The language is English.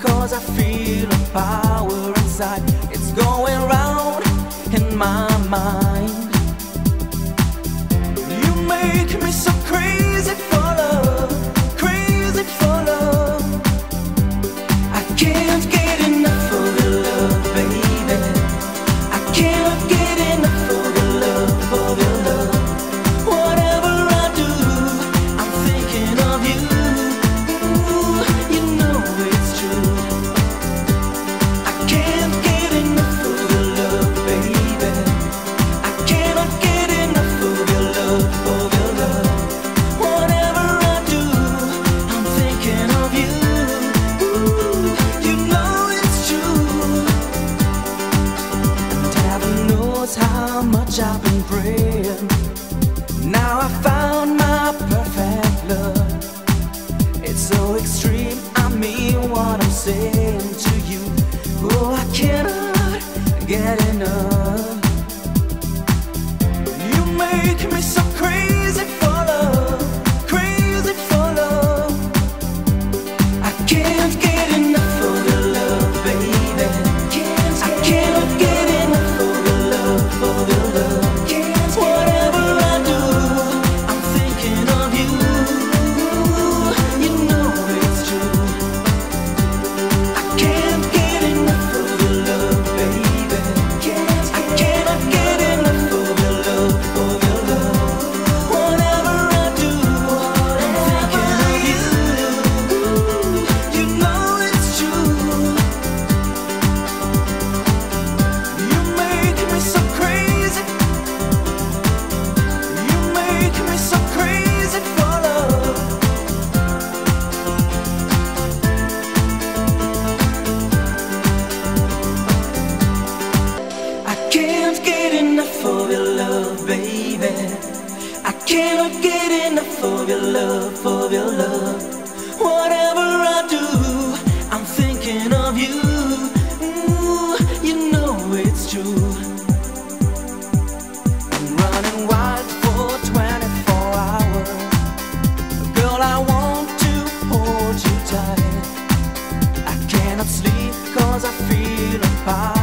'cause I feel a power inside. It's going round in my mind. You make me so crazy for love, crazy for love. I can't get enough of your love, baby. I cannot get enough of your love, of your love. Whatever I do, I'm thinking of you. Ooh, you know it's true. I can't get enough of your love, baby. I cannot get enough of your love, of your love. Whatever I do, I'm thinking of you. Ooh, you know it's true. And heaven knows how much I've been praying. Now I found my perfect love. It's so extreme, I mean what I'm saying to you. Oh, I cannot get enough. You make me so crazy for love, crazy for love. I can't get enough of your love, baby. I cannot get enough of your love, of your love. Whatever I do, I'm thinking of you. You know it's true. I can't get enough of your love, baby. I cannot get enough of your love, of your love. Whatever I do, I'm thinking of you. You know it's true. You make me so crazy. You make me so crazy for love. I can't get enough of your love, baby. I cannot get enough of your love, of your love. Whatever I do, I'm thinking of you. Ooh, you know it's true. I'm running wild for 24 hours. Girl, I want to hold you tight. I cannot sleep 'cause I feel a power